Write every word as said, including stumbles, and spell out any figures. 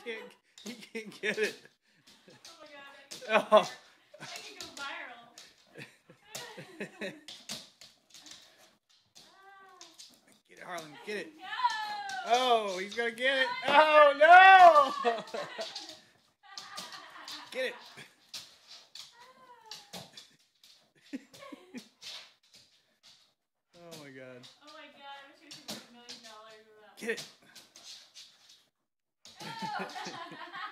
can't. He can't get it. Oh my god. Oh. I can go viral. Get it, Harlan. Get it. No! Oh, he's gonna get it. Oh no! Get it. Oh my god. Oh my god, I wish you could make a million dollars with that. Get it. No!